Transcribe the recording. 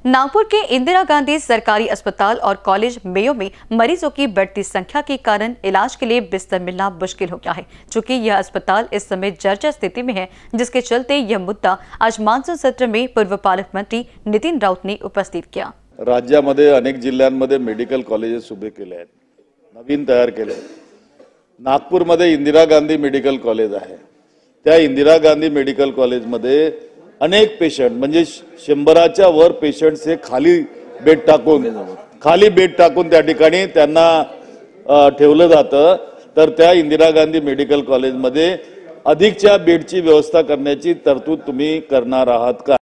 नागपुर के इंदिरा गांधी सरकारी अस्पताल और कॉलेज मेयो में मरीजों की बढ़ती संख्या के कारण इलाज के लिए बिस्तर मिलना मुश्किल हो गया है। चूंकि यह अस्पताल इस समय जर्जर स्थिति में है, जिसके चलते यह मुद्दा आज मानसून सत्र में पूर्व पालक मंत्री नितीन राऊत ने उपस्थित किया। राज्यामध्ये अनेक जिल्ह्यांमध्ये मेडिकल कॉलेजेस उभे केले आहेत, नवीन तयार केले। नागपूरमध्ये इंदिरा गांधी मेडिकल कॉलेज आहे। त्या इंदिरा गांधी मेडिकल कॉलेजमध्ये अनेक पेशंट म्हणजे 100च्या वर पेशंट्स हे खाली बेड टाकून त्या ठिकाणी त्यांना ठेवलं जातं। तर त्या इंदिरा गांधी मेडिकल कॉलेजमध्ये अधिकच्या बेडची व्यवस्था करण्याची तरतूद तुम्ही करणार आहात का?